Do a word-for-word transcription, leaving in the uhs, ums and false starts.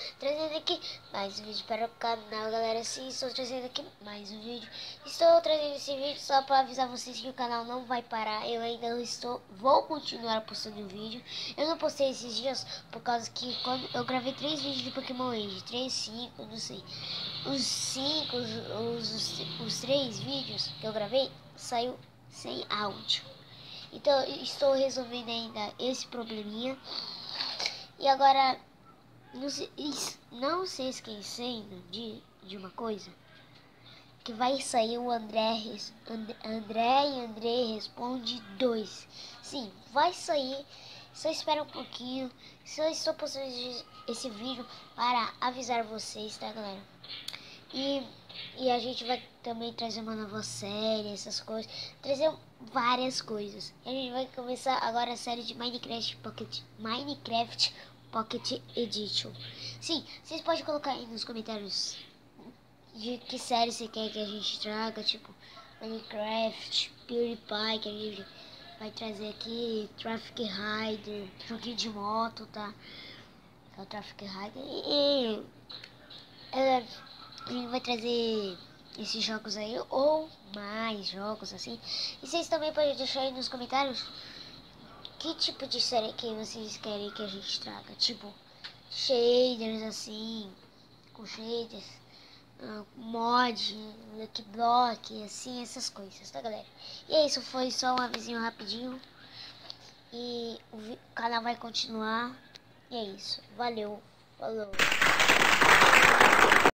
trazendo aqui mais um vídeo para o canal, galera. Sim, estou trazendo aqui mais um vídeo. Estou trazendo esse vídeo só para avisar vocês que o canal não vai parar. Eu ainda estou, vou continuar postando vídeo. Eu não postei esses dias por causa que quando eu gravei três vídeos de Pokémon Age, três, cinco, não sei. Os cinco, os, os, os três vídeos que eu gravei saiu sem áudio. Então estou resolvendo ainda esse probleminha. E agora, não se, não se esquecendo de, de uma coisa, que vai sair o André, André e André Responde dois. Sim, vai sair, só espera um pouquinho. Só estou postando esse vídeo para avisar vocês, tá, galera? E, e a gente vai também trazer uma nova série, essas coisas, trazer várias coisas. A gente vai começar agora a série de Minecraft Pocket, Minecraft Pocket Edition. Sim, vocês podem colocar aí nos comentários de que série você quer que a gente traga, tipo Minecraft, PewDiePie, que a gente vai trazer aqui, Traffic Rider, joguinho de moto, tá? É o Traffic Rider e... É, a gente vai trazer esses jogos aí, ou mais jogos assim. E vocês também podem deixar aí nos comentários que tipo de série que vocês querem que a gente traga. Tipo, shaders assim, com shaders, uh, mod, lucky block, assim, essas coisas, tá, galera? E é isso, foi só um avisinho rapidinho. E o canal vai continuar. E é isso, valeu, falou.